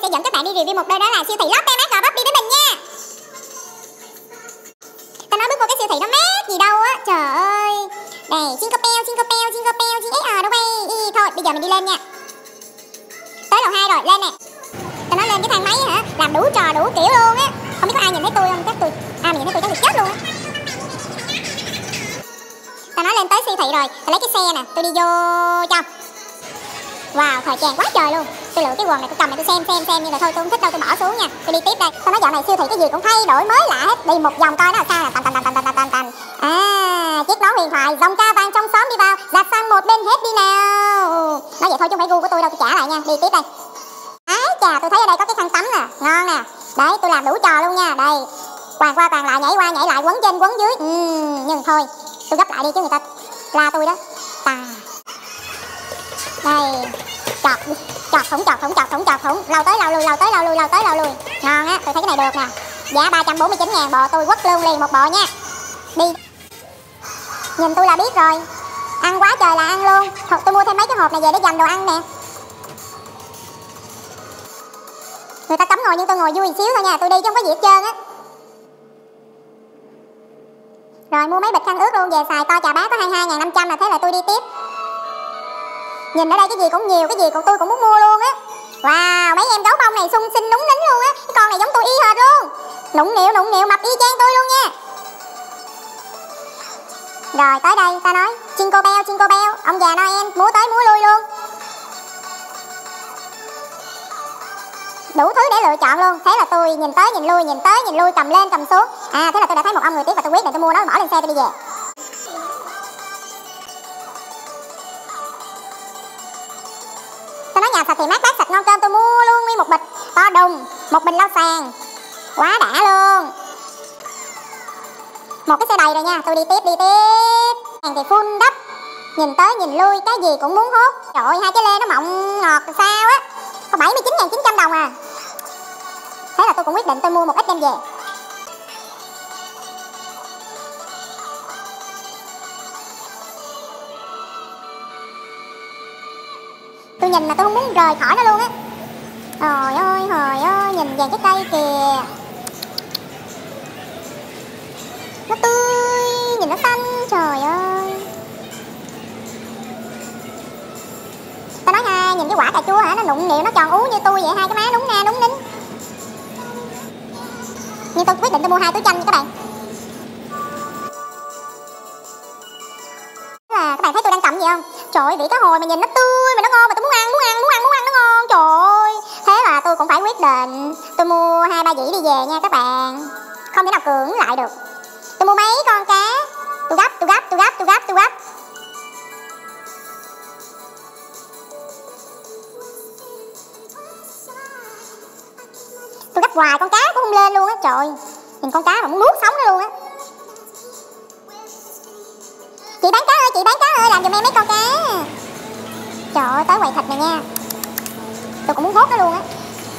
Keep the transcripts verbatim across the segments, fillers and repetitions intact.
sẽ dẫn các bạn đi review một nơi, đó là siêu thị Lotte Mart Gò Vấp đi với mình nha. Ta nói bước vô cái siêu thị nó mát gì đâu á, trời ơi. Đây, Jingle Bell, Jingle Bell, Jingle Bell, Jingle Bell, đâu bay. Thôi, bây giờ mình đi lên nha. Tới lầu hai rồi, lên nè. Ta nói lên cái thang máy hả, làm đủ trò đủ kiểu luôn á. Không biết có ai nhìn thấy tôi không, chắc tôi, ai mà nhìn thấy tôi chắc tôi chết luôn á. Ta nói lên tới siêu thị rồi, ta lấy cái xe nè, tôi đi vô trong. Wow, thời trang quá trời luôn. Tôi lựa cái quần này, tôi cầm này tôi xem xem xem nhưng mà thôi tôi không thích đâu, tôi bỏ xuống nha. Tôi đi tiếp đây. Tao nói dạo này siêu thị cái gì cũng thay đổi mới lạ hết. Đi một vòng coi nó là sao nè. Tành tành tành tành tành tành. À, chiếc nón huyền thoại, dòng ca vàng trong xóm đi vào, giặt sang một bên hết đi nào. Nói vậy thôi chứ không phải gu của tôi đâu, tôi trả lại nha. Đi tiếp đây. Ái chà, tôi thấy ở đây có cái khăn tắm nè, ngon nè. Đấy, tôi làm đủ trò luôn nha. Đây, quàng qua quàng lại, nhảy qua nhảy lại, quấn trên quấn dưới. Uhm, nhưng thôi, tôi gấp lại đi chứ người ta la tôi đó. Tà. Đây, chọt chọt thủng chọt thủng chọt thủng chọt thủng, lâu tới lâu lui, lâu tới lâu lui, lâu tới lâu lui. Ngon á, tôi thấy cái này được nè. Giá ba trăm bốn mươi chín ngàn, bộ tôi quất luôn liền một bộ nha. Đi. Nhìn tôi là biết rồi. Ăn quá trời là ăn luôn. Thôi tôi mua thêm mấy cái hộp này về để dành đồ ăn nè. Người ta cấm ngồi nhưng tôi ngồi vui xíu thôi nha, tôi đi chứ không có gì hết trơn á. Rồi mua mấy bịch khăn ướt luôn về xài, coi chà bá có hai mươi hai ngàn năm trăm là thế là tôi đi tiếp. Nhìn ở đây cái gì cũng nhiều, cái gì cũng tôi cũng muốn mua luôn á. Wow, mấy em gấu bông này xung xinh núng nính luôn á. Cái con này giống tôi y hệt luôn. Nũng nịu nũng nịu mập y chang tôi luôn nha. Rồi tới đây ta nói Jingle Bell, Jingle Bell, ông già Noel múa tới múa lui luôn. Đủ thứ để lựa chọn luôn. Thế là tôi nhìn tới nhìn lui, nhìn tới nhìn lui, cầm lên cầm xuống. À thế là tôi đã thấy một ông người tiếp và tôi quyết định tôi mua nó, bỏ lên xe tôi đi về. Tôi nói nhà sạch thì mát bát sạch ngon cơm, tôi mua luôn nguyên một bịch to đùng, một bình lau sàn. Quá đã luôn. Một cái xe đầy rồi nha, tôi đi tiếp đi tiếp. Hàng thì full đắp. Nhìn tới nhìn lui cái gì cũng muốn hốt. Trời ơi, hai cái lê nó mọng ngọt sao á. Có bảy mươi chín ngàn chín trăm đồng à. Thế là tôi cũng quyết định tôi mua một ít đem về. Tôi nhìn mà tôi không muốn rời khỏi nó luôn á. Trời ơi, trời ơi, nhìn vàng cái cây kìa. Nó tươi, nhìn nó xanh, trời ơi. Tao nói ha, nhìn cái quả cà chua hả, nó nụng nịu, nó tròn ú như tôi vậy, hai cái má đúng na đúng nín. Nhưng tôi quyết định tôi mua hai túi chanh các bạn. Là các bạn thấy tôi đang cầm gì không? Trời ơi, vị cá hồi mà nhìn nó tươi mà nó ngon mà tôi muốn ăn, muốn ăn, muốn ăn, muốn ăn nó ngon, trời ơi. Thế là tôi cũng phải quyết định tôi mua hai ba dĩ đi về nha các bạn. Không thể nào cưỡng lại được. Tôi mua mấy con cá. Tôi gấp, tôi gấp, tôi gấp, tôi gấp, tôi gấp. Tôi gấp hoài con cá cũng không lên luôn á, trời. Nhìn con cá mà muốn nuốt sống nó luôn á. Chị bán cá ơi, chị bán cá ơi, làm giùm em mấy con cá. Trời ơi, tới quầy thịt này nha. Tôi cũng muốn hốt nó luôn á.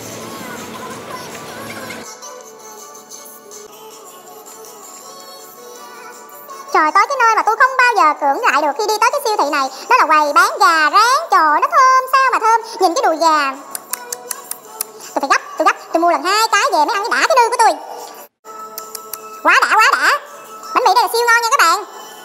Trời, tới cái nơi mà tôi không bao giờ cưỡng lại được khi đi tới cái siêu thị này. Đó là quầy bán gà rán, trời nó thơm sao mà thơm. Nhìn cái đùi gà. Tôi phải gấp, tôi gấp, tôi mua lần hai cái về mới ăn cái đã cái đuôi của tôi. Quá đã, quá đã. Bánh mì đây là siêu ngon nha các bạn.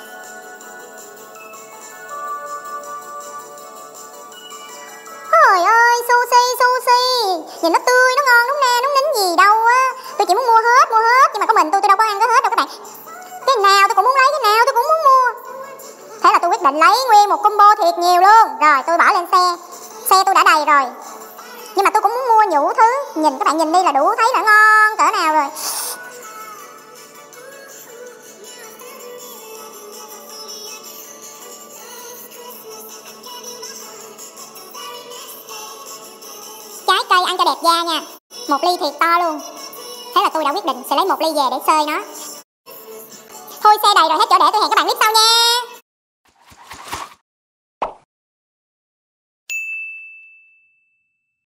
Trời ơi, sushi, sushi. Nhìn nó tươi, nó ngon, đúng na, đúng nín gì đâu á. Tôi chỉ muốn mua hết, mua hết. Nhưng mà có mình tôi, tôi đâu có ăn có hết đâu các bạn. Cái nào tôi cũng muốn lấy, cái nào tôi cũng muốn mua. Thế là tôi quyết định lấy nguyên một combo thiệt nhiều luôn. Rồi tôi bỏ lên xe. Xe tôi đã đầy rồi. Nhưng mà tôi cũng muốn mua nhũ thứ. Nhìn các bạn nhìn đi là đủ thấy là ngon cỡ nào rồi. Trái cây ăn cho đẹp da nha. Một ly thiệt to luôn. Thế là tôi đã quyết định sẽ lấy một ly về để xơi nó. Thôi xe đầy rồi hết chỗ để, tôi hẹn các bạn clip sau nha.